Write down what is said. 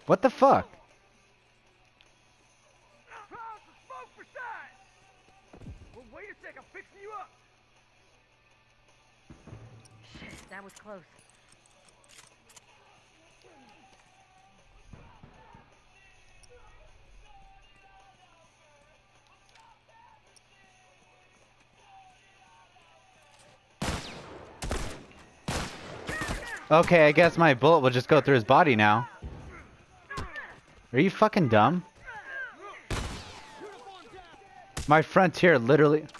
What the fuck? Well, wait a sec, I'm fixing you up. Shit, that was close. Okay, I guess my bullet will just go through his body now. Are you fucking dumb? My frontier literally...